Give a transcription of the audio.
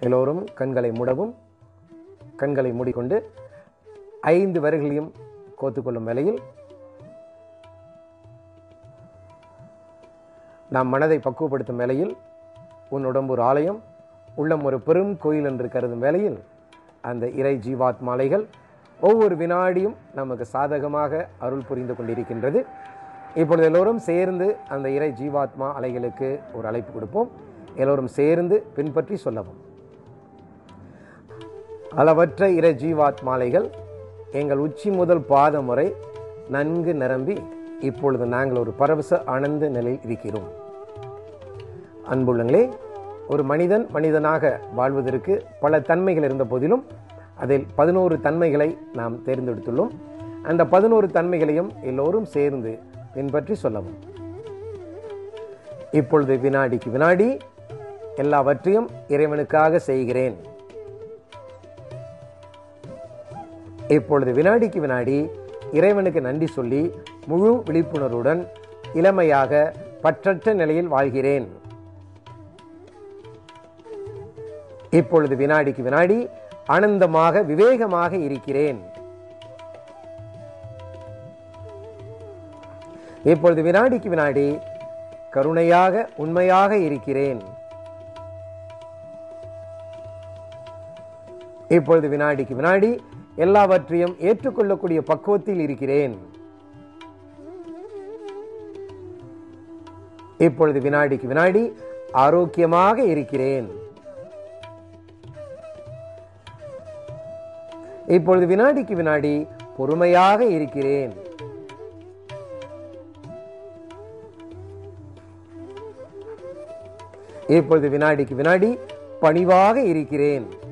எல்லோரும் கண்களை மூடவும். கண்களை மூடிக்கொண்டு 5 விரல்களையும் கோத்துக்கொள்ளும் வேளையில் நாம் மனதை பக்குவப்படுத்தும் வேளையில் உன் உடம்பு ஒரு ஆலயம், உள்ளம் ஒரு பெரும் கோயில் என்று கருதும் வேளையில் அந்த இறை ஜீவாத்மாலைகள் ஒவ்வொரு வினாடியும் நமக்கு சாதகமாக அருள் புரிந்து கொண்டிருக்கின்றது. இப்பொழுது எல்லோரும் சேர்ந்து அந்த இறை ஜீவாத்மா அலைகளுக்கு ஒரு அழைப்பு கொடுப்போம். எல்லோரும் சேர்ந்து பின்பற்றி சொல்லவும். அளவற்ற இறை ஜீவாத்மாலைகள் எங்கள் உச்சி முதல் பாதம் வரை நன்கு நிரம்பி இப்பொழுது நாங்கள் ஒரு பரவச ஆனந்த நிலையில் இருக்கிறோம். அன்புள்ளங்களே, ஒரு மனிதன் மனிதனாக வாழ்வதற்கு பல தன்மைகள் இருந்த போதிலும் அதில் 11 தன்மைகளை நாம் தேர்ந்தெடுத்துள்ளோம். அந்த 11 தன்மைகளையும் எல்லோரும் சேர்ந்து பின்பற்றி சொல்லவும். இப்பொழுது வினாடிக்கு வினாடி எல்லாவற்றையும் இறைவனுக்காக செய்கிறேன். இப்பொழுது வினாடிக்கு வினாடி இறைவனுக்கு நன்றி சொல்லி முழு விழிப்புணர்வுடன் இளமையாக பற்றற்ற நிலையில் வாழ்கிறேன். இப்பொழுது வினாடிக்கு வினாடி ஆனந்தமாக விவேகமாக இருக்கிறேன். இப்பொழுது வினாடிக்கு வினாடி கருணையாக உண்மையாக இருக்கிறேன். இப்பொழுது வினாடிக்கு வினாடி எல்லாவற்றையும் ஏற்றுக்கொள்ளக்கூடிய பக்குவத்தில் இருக்கிறேன். இப்பொழுது வினாடிக்கு வினாடி ஆரோக்கியமாக இருக்கிறேன். இப்பொழுது வினாடிக்கு வினாடி பொறுமையாக இருக்கிறேன். இப்பொழுது வினாடிக்கு வினாடி பணிவாக இருக்கிறேன்.